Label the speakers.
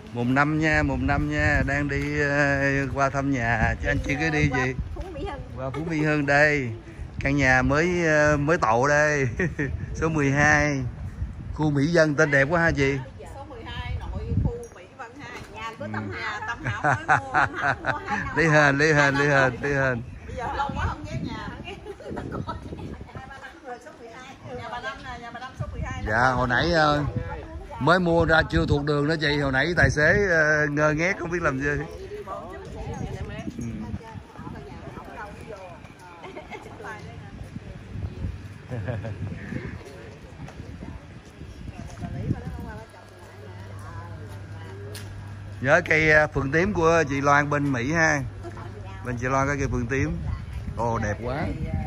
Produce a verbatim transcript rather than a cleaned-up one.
Speaker 1: Mùng năm nha, mùng năm nha, đang đi uh, qua thăm nhà, chứ anh chị cứ đi gì? Qua Phú Mỹ Hưng đây. Căn nhà mới uh, mới tậu đây. Số mười hai. Khu Mỹ Dân tên đẹp quá ha chị.
Speaker 2: Số mười hai nội khu Mỹ Vân hai. Nhà của Tâm Hảo, Tâm Hảo mới mua, Tâm Hảo mua hai năm.
Speaker 1: Lấy hình, lấy hình, lấy hình, lấy hình.
Speaker 2: Bây giờ lâu quá không ghé nhà. Nhà bà Năm nè, nhà bà Năm số mười hai.
Speaker 1: Dạ, hồi nãy uh, mới mua ra chưa thuộc đường đó chị, hồi nãy tài xế uh, ngơ ngác không biết làm gì. Ừ. Nhớ cây phượng tím của chị Loan bên Mỹ ha. Bên chị Loan có cây phượng tím. Ồ đẹp quá.